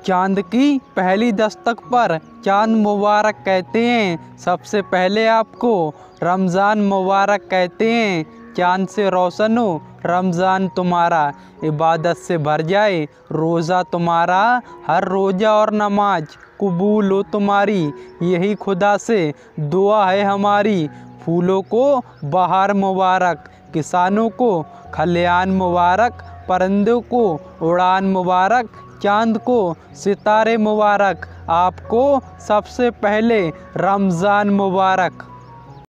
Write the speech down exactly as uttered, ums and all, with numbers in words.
चाँद की पहली दस्तक पर चाँद मुबारक कहते हैं। सबसे पहले आपको रमज़ान मुबारक कहते हैं। चाँद से रोशन हो रमज़ान तुम्हारा, इबादत से भर जाए रोज़ा तुम्हारा। हर रोज़ा और नमाज कबूल हो तुम्हारी, यही खुदा से दुआ है हमारी। फूलों को बहार मुबारक, किसानों को खलियान मुबारक, परिंदों को उड़ान मुबारक, चाँद को सितारे मुबारक। आपको सबसे पहले रमज़ान मुबारक।